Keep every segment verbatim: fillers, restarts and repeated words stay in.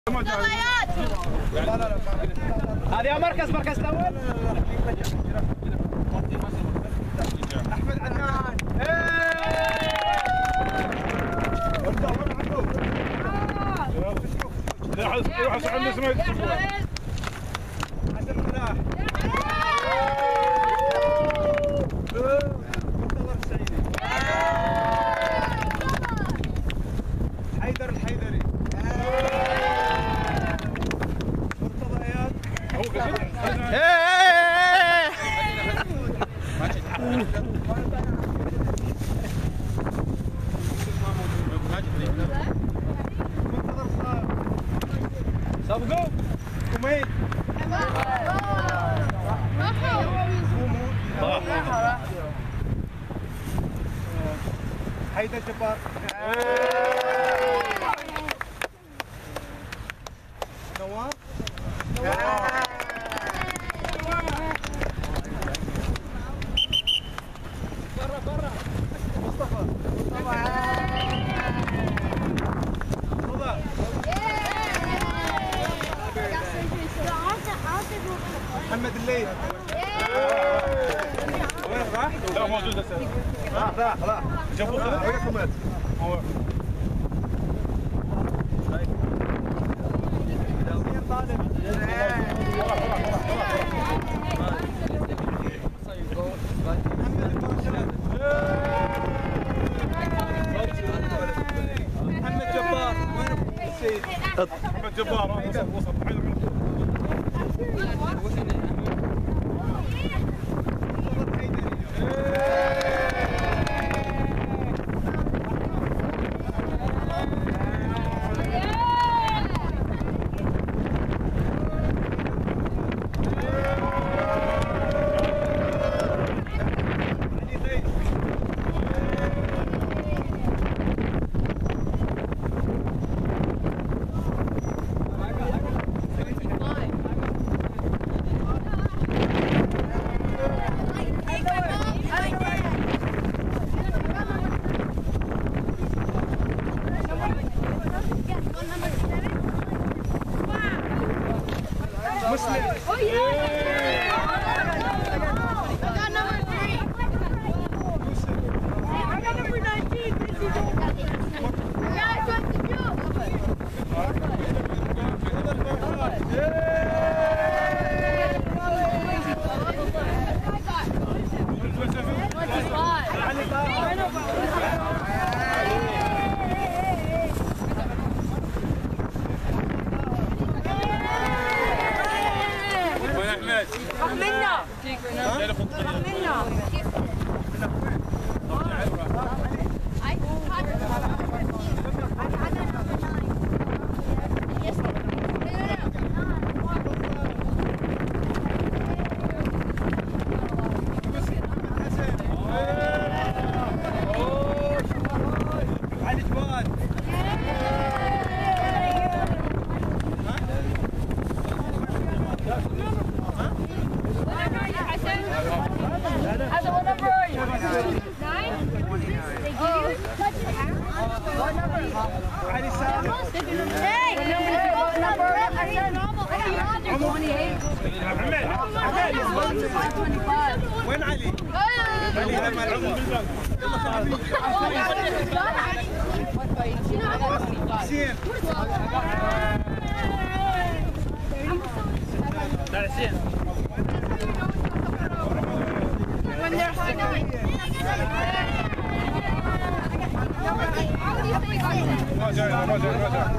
هذه مركز مركز الاول احمد عدنان. روح روح عند اسمه حسن فلاح. منتظر السعيدي. حيدر الحيدري. مرتضى اياد. منتظر صار. سبقوا كوميد. حيدر جبار. نواف. برا برا. مصطفى. محمد الليل. وين راح؟ لا موجود هسه. راح راح راح. جابوه خلاص. وين كمل؟ هو. محمد جبار. وين السيد؟ محمد جبار وسط وسط. Muslim. Oh yeah. I got number three. I got number nineteen. Yeah, I got the job. راح منا راح منا علي جواد. What number are you? Nine? They give you such an hour? What number are you? Hey! What number are you? twenty-eight. وين علي؟ علي لما العمر حسين. لا حسين. When they're high. راجع راجع راجع.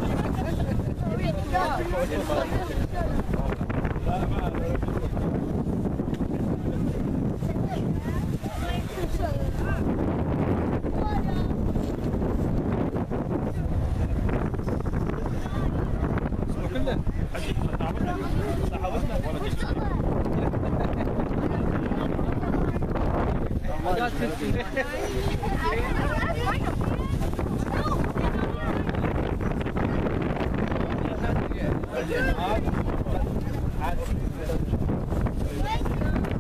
لا ما got fifteen. Good.